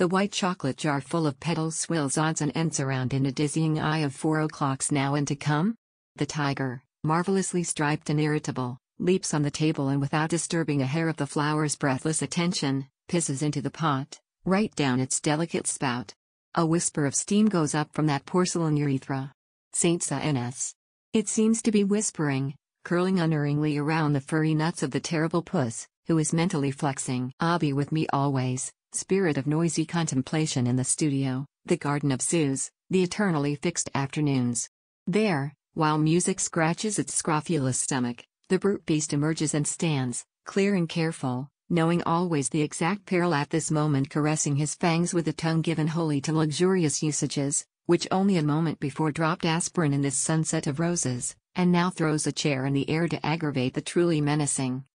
The white chocolate jar full of petals swills odds and ends around in a dizzying eye of 4 o'clocks now and to come. The tiger, marvelously striped and irritable, leaps on the table and without disturbing a hair of the flower's breathless attention, pisses into the pot, right down its delicate spout. A whisper of steam goes up from that porcelain urethra. Saint Saens. It seems to be whispering, curling unerringly around the furry nuts of the terrible puss, who is mentally flexing. "Ah, be with me always, spirit of noisy contemplation in the studio, the garden of Zeus, the eternally fixed afternoons." There, while music scratches its scrofulous stomach, the brute beast emerges and stands, clear and careful, knowing always the exact peril at this moment, caressing his fangs with a tongue given wholly to luxurious usages, which only a moment before dropped aspirin in this sunset of roses, and now throws a chair in the air to aggravate the truly menacing,